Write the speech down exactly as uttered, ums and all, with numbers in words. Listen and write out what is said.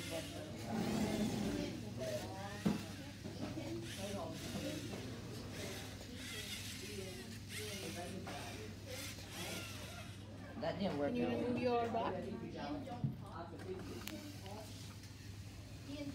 That didn't work Can you out. remove your back?